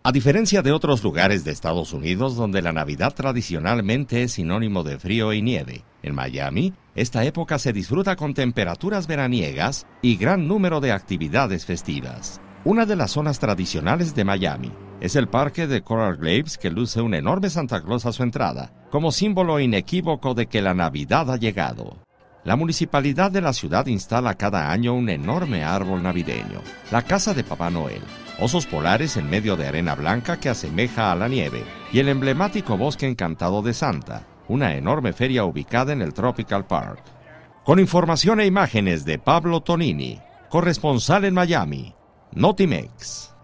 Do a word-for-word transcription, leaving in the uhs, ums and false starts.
A diferencia de otros lugares de Estados Unidos donde la Navidad tradicionalmente es sinónimo de frío y nieve, en Miami, esta época se disfruta con temperaturas veraniegas y gran número de actividades festivas. Una de las zonas tradicionales de Miami es el parque de Coral Gables, que luce un enorme Santa Claus a su entrada, como símbolo inequívoco de que la Navidad ha llegado. La municipalidad de la ciudad instala cada año un enorme árbol navideño, la casa de Papá Noel, osos polares en medio de arena blanca que asemeja a la nieve, y el emblemático bosque encantado de Santa, una enorme feria ubicada en el Tropical Park. Con información e imágenes de Pablo Tonini, corresponsal en Miami, Notimex.